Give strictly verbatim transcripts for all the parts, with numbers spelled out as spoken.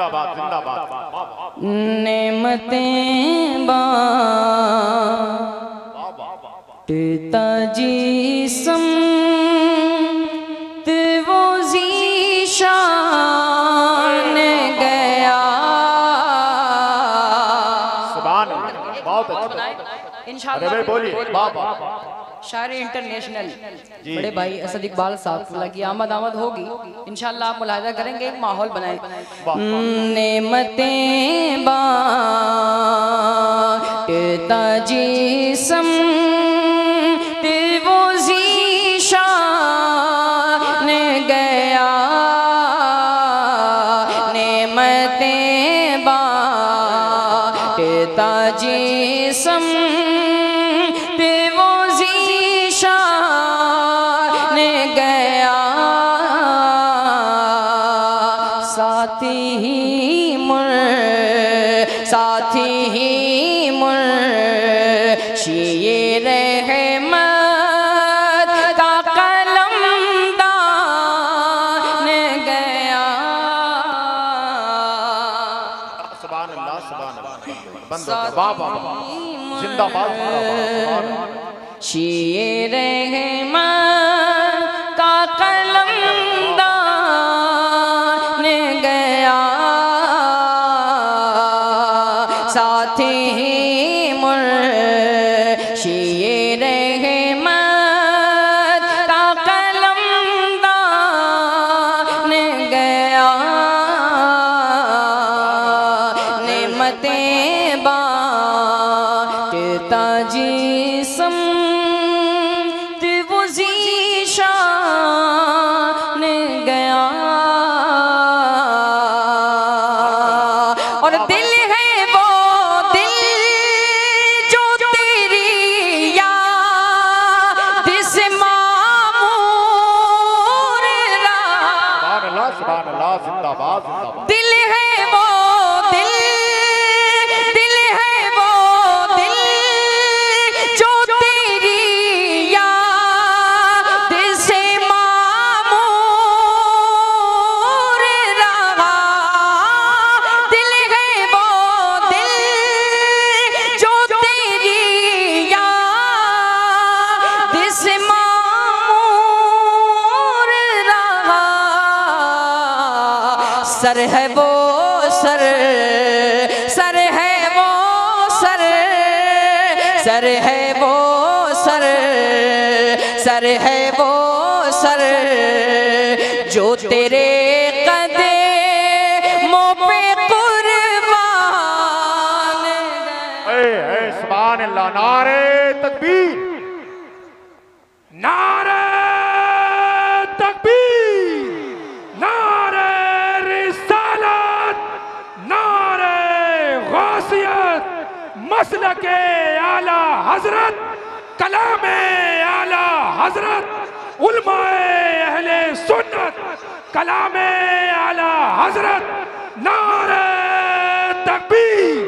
जिंदाबाद जिंदाबाद। नेमतें बांटता जिस्म वो ज़ीशान गया। सुभान अल्लाह, बहुत अच्छा। इंशाअल्लाह बोलिए बाबा। शायर इंटरनेशनल बड़े भाई असद इकबाल साहब की आमद आमद होगी इंशाअल्लाह। आप मुलाहिजा करेंगे, एक माहौल बनाए। नेमतें बांटता जिस्म वो ज़ीशान गया। नेमतें बांटता जिस्म साथी ही मुर साथी ही मुर्शिए रहमत का कलमदान गया। सुभान अल्लाह सुभान अल्लाह। बाबा जिंदाबाद शिए रहमत का कलमदान गया। साथी ही मुर्शिए रहमत का कलमदान गया। नेमतें बांटता जिस्म वो ज़ीशान गया। और दिल है वो दिल जो तेरी याद से मामूर रहा। सुभान अल्लाह सुभान अल्लाह जिंदाबाद जिंदाबाद। दिल है वो दिल दिल है वो दिल जो तेरी याद से मामूर रहा। दिल है वो दिल जो तेरी याद से मामूर रहा। सर है वो सर सर है वो सर सर है वो सर सर है वो सर जो तेरे कदमों पे कुर्बान ए ए सुभान अल्लाह। नारे तकबीर नारे तकबीर नारे रिसालत नारे गौसियत मसलके आला हजरत कलामे आला हजरत उलमाए अहले सुन्नत कलामे आला हजरत नारे तकबीर।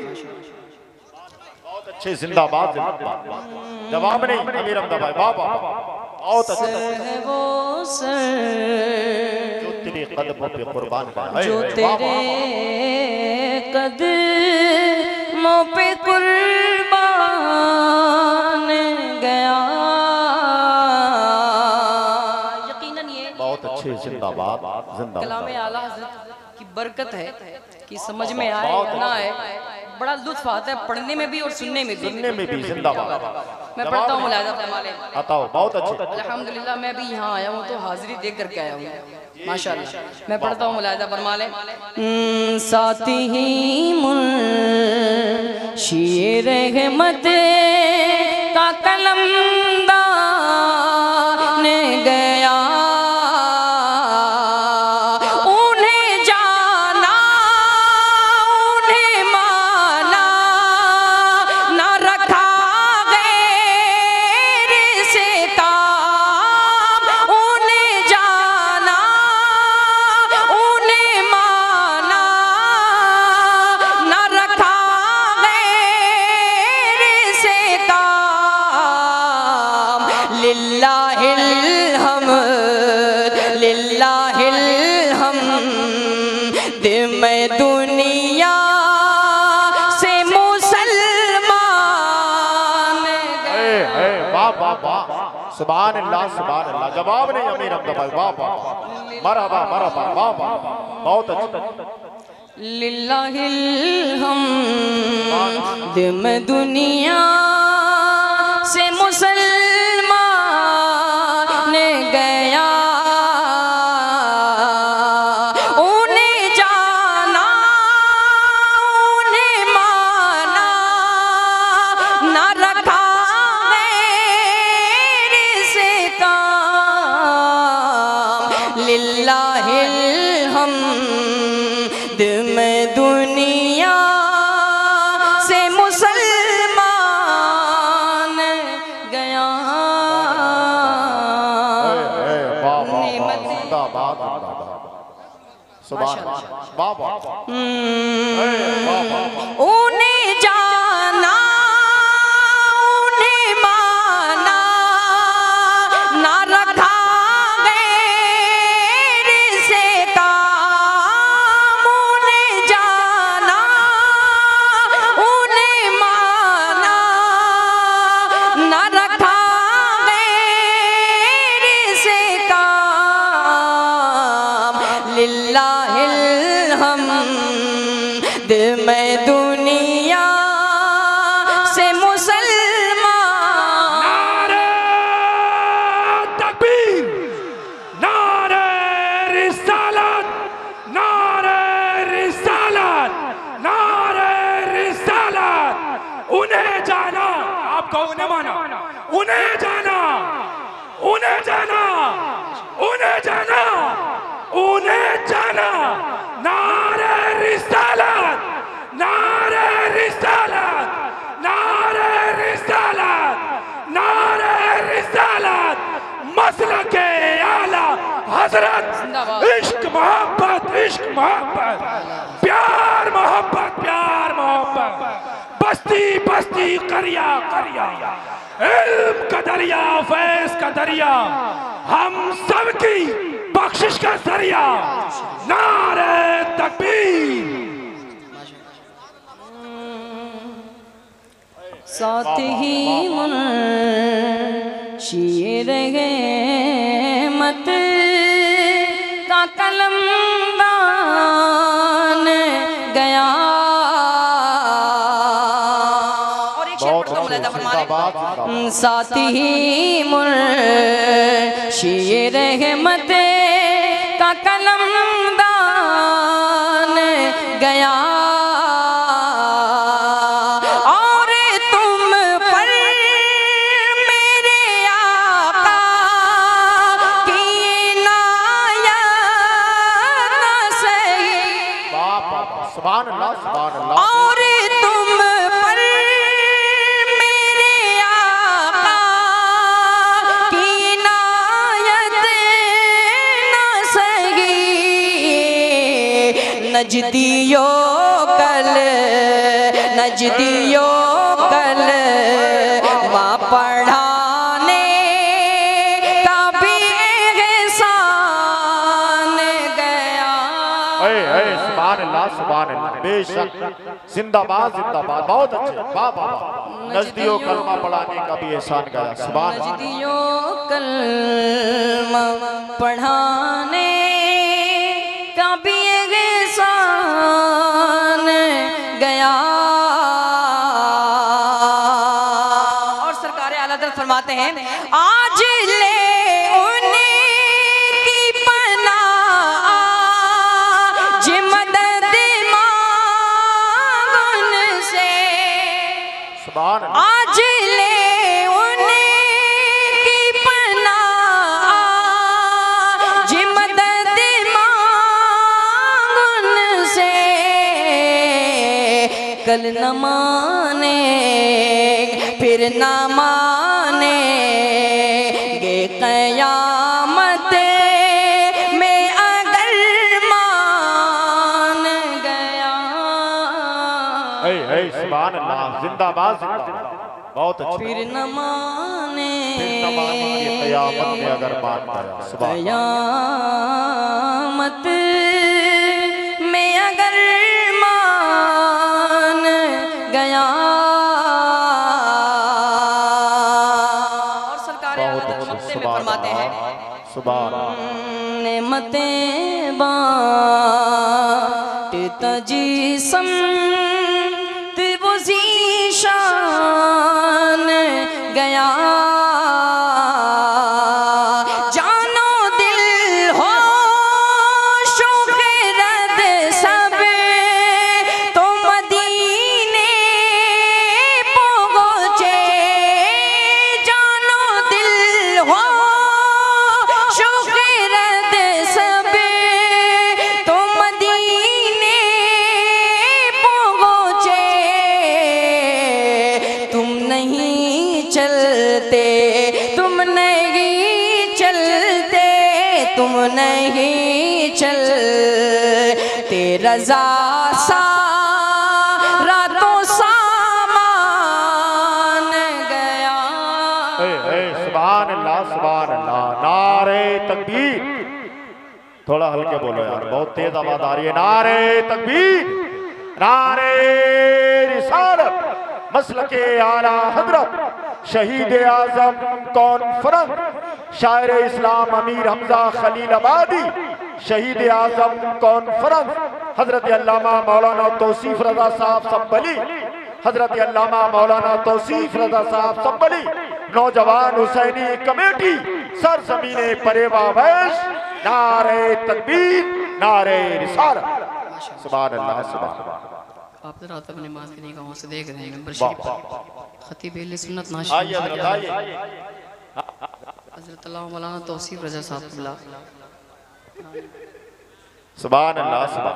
बहुत अच्छे जिंदाबाद जिंदाबाद। जवाब नहीं अमीर अहमद भाई बाबा बहुत अच्छा। है वो सर जो तेरे कदमों पे कुर्बान गया। जो तेरे कदमों पे कुर्बान गया। यकीनन ये बहुत अच्छे जिंदाबाद जिंदाबाद। कलामे आला हज़रत की बरकत है कि समझ में आए या ना आए, बड़ा लुत्फ आता है पढ़ने में भी और सुनने में भी। सुनने में भी जिंदाबाद। मैं पढ़ता हूँ मुलाहिजा फरमा लें। बताओ बहुत अच्छे। अल्हम्दुलिल्लाह मैं भी यहाँ आया हूँ तो हाजिरी देख करके आया हूँ माशाल्लाह। मैं पढ़ता हूँ मुलाहिजा फरमा लें। साथी ही मुर्शिए रहमत का कलमदान गया। सुभान अल्लाह सुभान अल्लाह। जवाब नहीं अमीर अहमद भाई। वाह वाह मरहबा मरहबा वाह वाह बहुत अच्छा। लिल्लाहिल हम्द में दुनिया से मुसलमान गया, उन्हें जाना उन्हें माना, न रखा गैर से काम। लिल्लाहिल हम्द में दुनिया से मुसलमान गया। उन्हें जाना उन्हें माना, न रखा गैर से काम। उन्हें जाना उन्हें माना, न रखा गैर से काम। लिल्लाहिल हम्द में दुनिया से मुसलमान। नारे तकबीर, नारे रिसालत, नारे रिसालत, नारे रिसालत। उन्हें जाना, आपको उन्हें माना, उन्हें जाना, उन्हें जाना, उन्हें जाना, उन्हें जाना। नारे रिसालत, नारे रिसालत, नारे रिसालत, नारे रिसालत। मसलके आला हजरत। इश्क मोहब्बत, इश्क मोहब्बत, प्यार मोहब्बत, प्यार मोहब्बत। बस्ती बस्ती करिया करिया, इल्म का दरिया, फैज का दरिया, हम सबकी बख्शिश का जरिया। नारे तकबीर। साथ ही मुंशीर रहमत का कलमदान गया। और एक शेर पढ़ता हूं मुलाहिजा फरमाएं। साथ ही मुंशीर रहमत का कलमदान गया। सुभान अल्लाह सुभान अल्लाह। और तुम पर मेरे आका की इनायत न सही। नजदियो कल नजदियो कल माँ पढ़ाने का भी एहसान गया। सुभान अल्लाह सुभान अल्लाह। बेशक जिंदाबाद जिंदाबाद बहुत अच्छे वाह वाह। नजदियों कलमा पढ़ाने का भी एहसान गया। सुभान नजदियों कलमा पढ़ाने का भी एहसान गया। और सरकार आला हज़रत फरमाते हैं आज ले आज ले उनकी पनाह जी मदद मांग उनसे। कल न माने फिर न माने गे क़यामत में अगर मान गया। सुभान अल्लाह जिंदाबाद जिंदाबाद बहुत अच्छे। फिर न माने क़यामत में अगर मान गया। क़यामत में अगर मान गया। और सरकार सुभान नेमतें बांटता जिस्म वो ज़ीशान गया जानो दिल हो शुक्रद सब तो मदीने पहुँचे जानो दिल हो शुक्रद सब तो मदीने पहुँचे तुम नहीं चलते तुम नहीं चलते तुम नहीं चलते रज़ा सारा तो सामान गया। ए, ए, सुभान अल्लाह सुभान अल्लाह नारे तकबीर। थोड़ा हल्के बोलो यार, बहुत तेज आवाज आ रही है। नारे तकबीर, नारे रिसालत, मसलके आला हजरत शहीद आजम कॉन्फ्रेंस शायर इस्लाम अमीर हमजा खलील आबादी शहीद आजम कॉन्फ्रेंस हजरत अल्लामा मौलाना तौसीफ रजा साहब संभली हजरत अल्लामा मौलाना तौसीफ रजा साहब संभली नौजवान हुसैनी कमेटी सर जमीने परेवा वैश नारे तकबीर नारे रिसालत। सुभान अल्लाह सुभान आप जरा अपने नमाज की निगाहों से देख रहे हैं वाह खतीब अहले सुन्नत आइए नाशिद हजरत आइए हज़रत अल्लामा मौलाना तौसीफ रज़ा साहब क़िबला। सुभान अल्लाह सुभान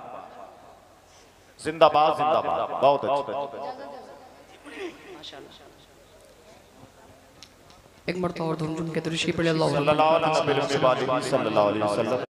जिंदाबाद जिंदाबाद बहुत अच्छा। एक मरतबा और धुन धुन के दुरूद पढ़े अल्लाह सल्लल्लाहु अलैहि वसल्लम।